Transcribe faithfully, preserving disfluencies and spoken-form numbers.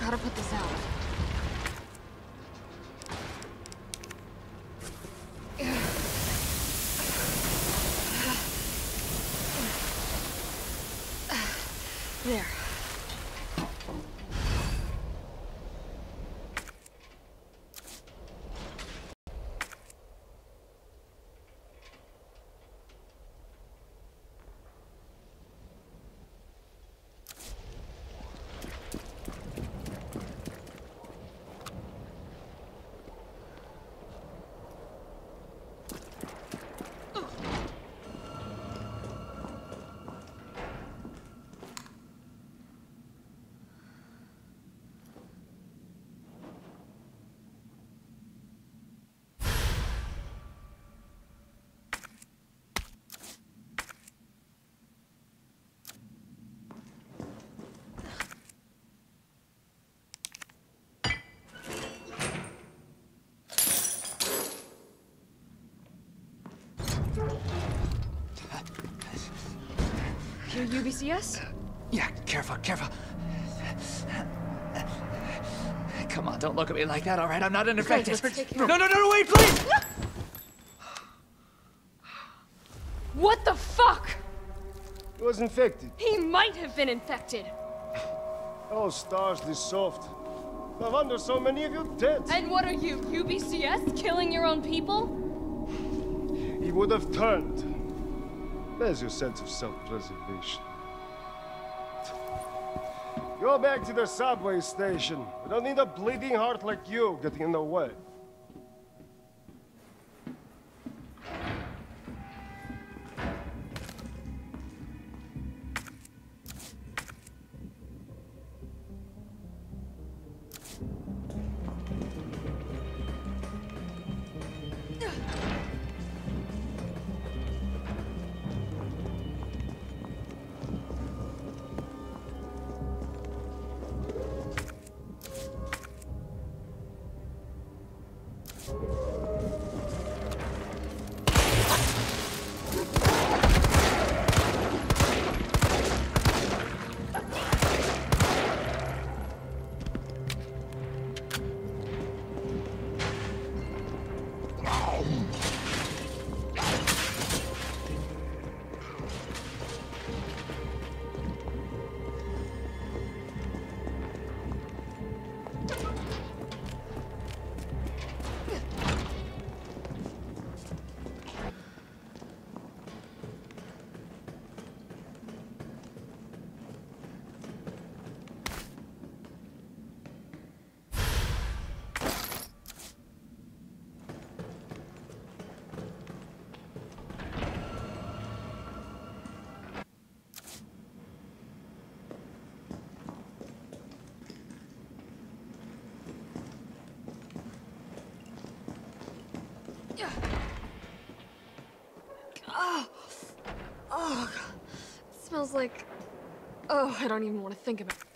Gotta put this out. There. Your U B C S? Yeah, careful, careful. Come on, don't look at me like that, all right? I'm not an infected. No, no, no, no, wait, please! What the fuck? He was infected. He might have been infected. Oh, stars, this soft. No wonder so many of you dead. And what are you, U B C S? Killing your own people? He would have turned. There's your sense of self-preservation. Go back to the subway station. We don't need a bleeding heart like you getting in the way. Oh, oh, it smells like... Oh, I don't even want to think about it.